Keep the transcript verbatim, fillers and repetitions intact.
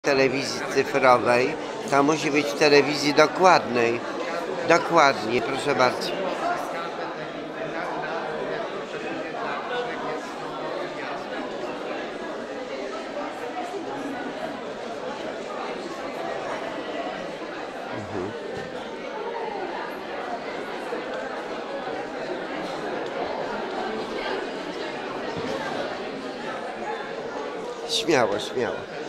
telewizji cyfrowej, to musi być w telewizji dokładnej. Dokładnie, proszę bardzo. Mhm. Śmiało, śmiało.